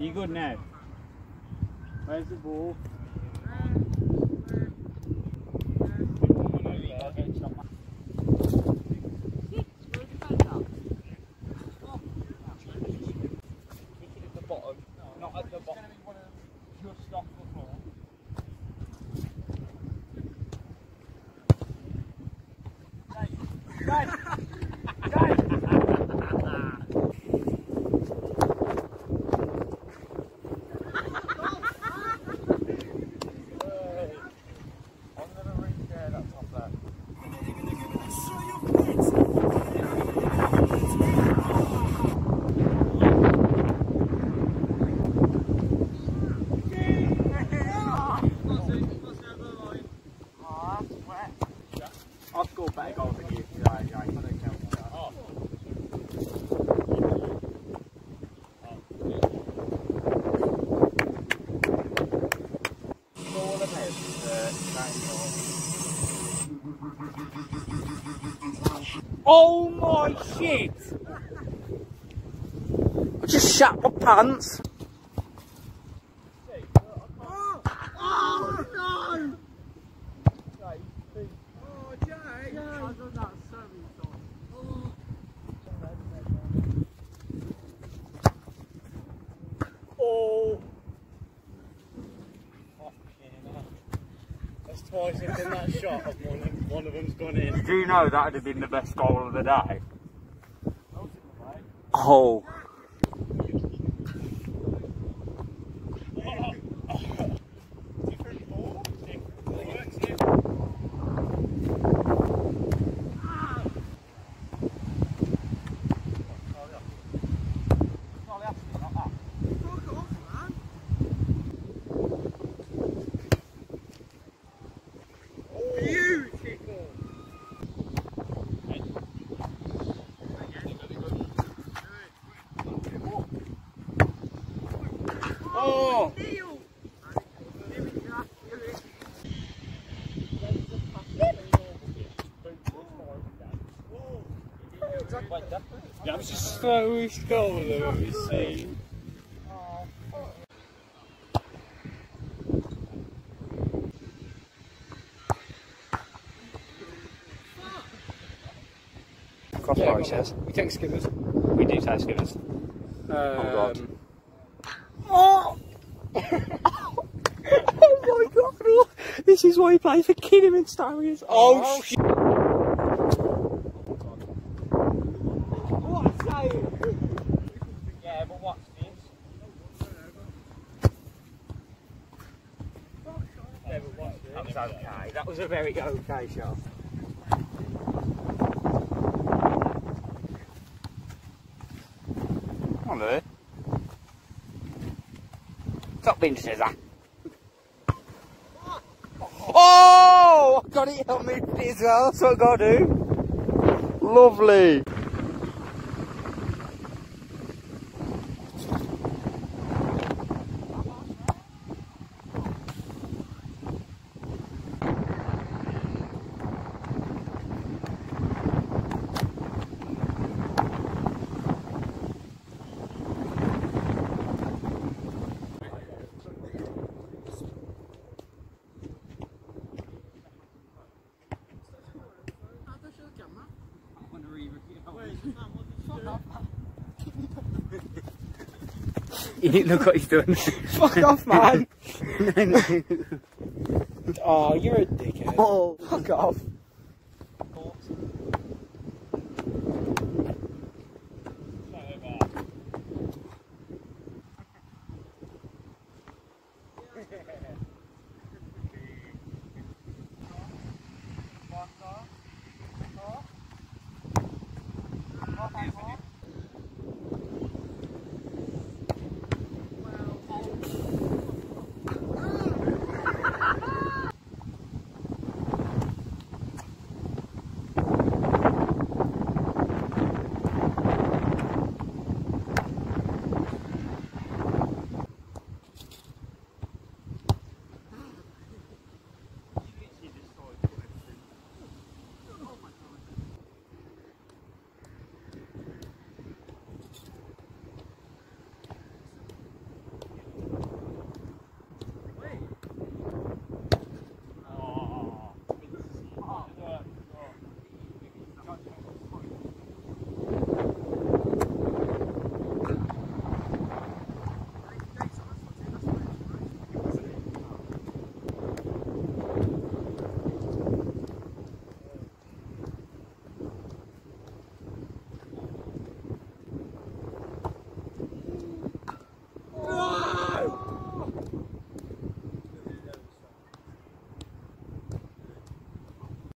You good now? Where's the ball? Not at the bottom, just off the floor. I'll score better goals than you. Yeah, I don't count. Oh my shit! I just shat my pants. Oh! That's twice in that shot of one of them's gone in. Do you know that would have been the best goal of the day? Oh! Oh! That was the slowest goal I've ever seen. Crossbar, he says. We take skimmers. We do take skimmers. Oh god. Oh! Oh my god! This is why he plays for Kidderminster Starions. Oh shit! What a save! Yeah, but watch this. Yeah, but watch this. That was okay. That was a very okay shot. Come on, Louis. Stop being scissor. Oh! I got it on me as well, that's what I got to do. Lovely. Look what he's doing. Fuck off, man. Oh, you're a dickhead. Oh, fuck off. Oh,